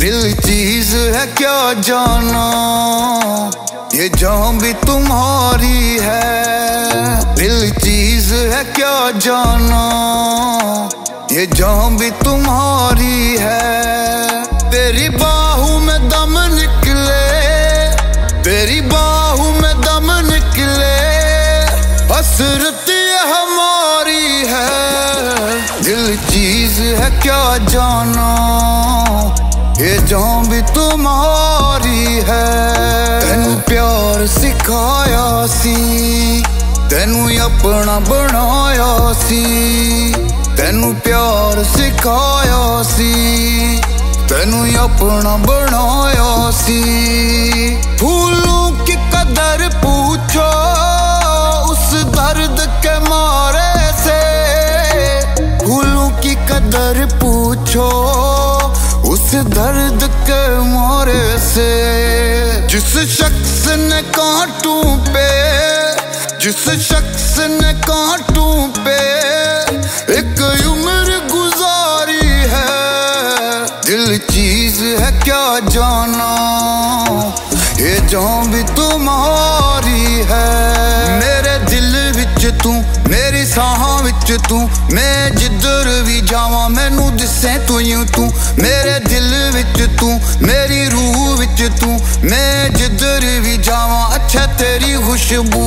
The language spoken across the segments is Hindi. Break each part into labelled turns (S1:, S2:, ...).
S1: दिल चीज है क्या जाना, ये जान भी तुम्हारी है। दिल चीज है क्या जाना, ये जान भी तुम्हारी है। तेरी बाहों में दम निकले, तेरी बाहों में दम निकले, हसरत हमारी है। दिल चीज है क्या जाना, ये जान भी तुम्हारी है। तेनू प्यार सिखाया सी, तेनू अपना बनाया सी। तेनू प्यार सिखाया सी, तेनू अपना बनाया सी। फूलों की कदर पूछो उस दर्द के मारे से, फूलों की कदर पूछो उस दर्द के मारे से। जिस शख्स ने कांटों पे, जिस शख्स ने कांटों पे एक उम्र गुजारी है। दिल चीज है क्या जाना, ये जान भी तुम्हारी है। मेरे दिल विच तू, मेरी साहां विच तू, मैं जिधर भी जावां मैनू दिसे तू यूं तू। मेरे दिल विच तू, मेरी रूह विच तू, मैं जिधर भी जावां अच्छा तेरी खुशबू।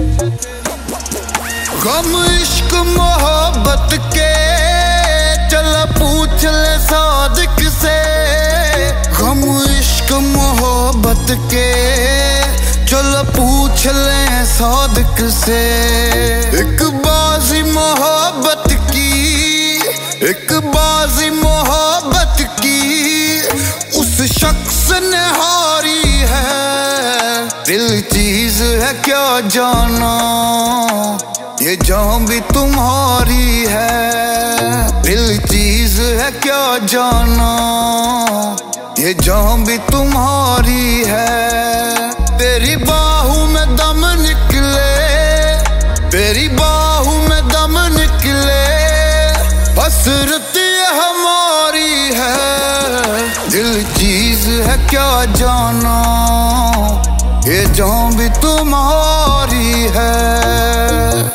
S1: गम इश्क मोहब्बत के चल पूछ ले सादिक से। गम इश्क मोहब्बत के चल पूछ ले सादिक से। एक बाजी मोहब्बत की, एक बाजी मोहब्बत की उस शख्स ने हारी है। दिल चीज है क्या जाना, ये जान भी तुम्हारी है। दिल चीज है क्या जाना, ये जान भी तुम्हारी है। तेरी बाहों में दम निकले, तेरी बाहों में दम निकले, हसरत हमारी है। दिल चीज है क्या जाना, ये जान भी तुम्हारी है।